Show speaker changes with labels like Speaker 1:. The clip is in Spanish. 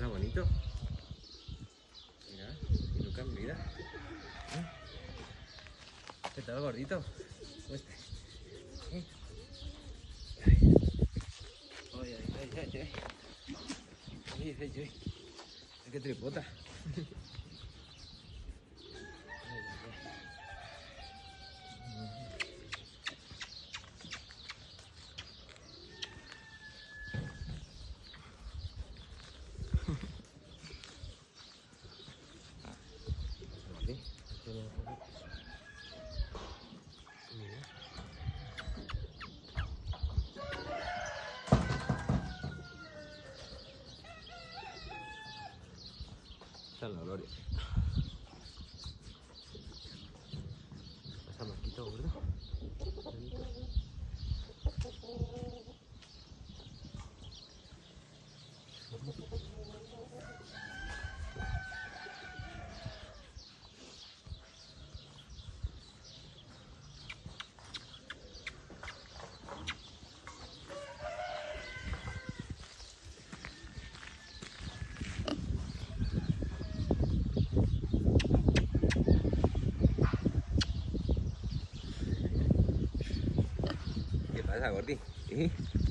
Speaker 1: bonito. Mira, y Lucas, mira. ¿Qué tal, gordito? ¿Cómo estás? Ay, ay, ay, ay, ay. Ay, ay, ay. Ay, qué tripota. Esta es la gloria. Pasa Marquito, gordo. ¿Qué pasa, gordi? ¿Sí?